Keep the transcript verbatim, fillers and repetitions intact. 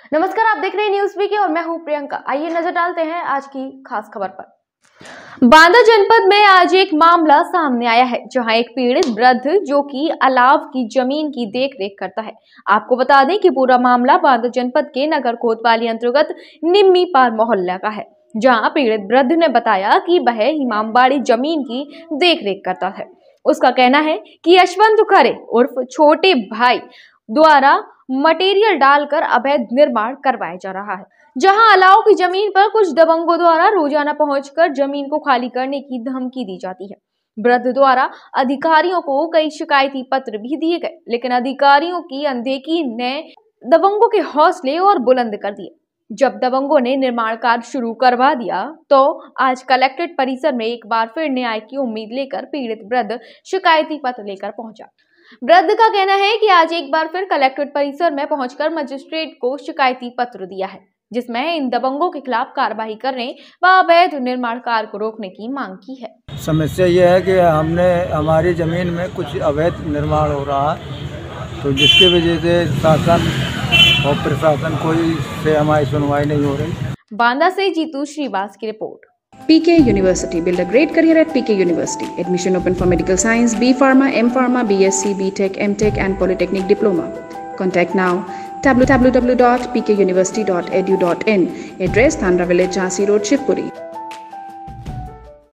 नमस्कार, आप देख रहे हैं न्यूज़ वीके और मैं हूं प्रियंका। आइए नजर डालते हैं आज की खास खबर पर। बांदा जनपद में आज एक मामला सामने आया है, जहां एक पीड़ित वृद्ध जो कि अलाव की जमीन की देखरेख करता है। आपको बता दें कि पूरा मामला बांदा जनपद के नगर कोतवाली अंतर्गत निम्मी पार मोहल्ला का है, जहां पीड़ित वृद्ध ने बताया कि वह इमामबाड़ी जमीन की देखरेख करता है। उसका कहना है कि यशवंत खरे उर्फ छोटे भाई द्वारा मटेरियल डालकर अवैध निर्माण करवाया जा रहा है, जहां अलाव की जमीन पर कुछ दबंगों द्वारा रोजाना पहुंचकर जमीन को खाली करने की धमकी दी जाती है। वृद्ध द्वारा अधिकारियों को कई शिकायती पत्र भी दिए गए, लेकिन अधिकारियों की अनदेखी ने दबंगों के हौसले और बुलंद कर दिए। जब दबंगों ने निर्माण कार्य शुरू करवा दिया तो आज कलेक्ट्रेट परिसर में एक बार फिर न्याय की उम्मीद लेकर पीड़ित वृद्ध शिकायती पत्र लेकर पहुंचा। वृद्ध का कहना है कि आज एक बार फिर कलेक्ट्रेट परिसर में पहुंचकर मजिस्ट्रेट को शिकायती पत्र दिया है, जिसमें इन दबंगों के खिलाफ कार्रवाई करने व अवैध निर्माण कार्य को रोकने की मांग की है। समस्या यह है कि हमने हमारी जमीन में कुछ अवैध निर्माण हो रहा है, तो जिसकी वजह से शासन और प्रशासन कोई से हमारी सुनवाई नहीं हो रही। बांदा से जीतू श्रीवास की report. P K University. Build a great career at P K University. Admission open for medical science, B Pharma, M Pharma, B S c, B Tech, M Tech and Polytechnic Diploma. Contact now w w w dot p k university dot e d u dot in. Address Thandra Village, Jhansi Road, Shivpuri.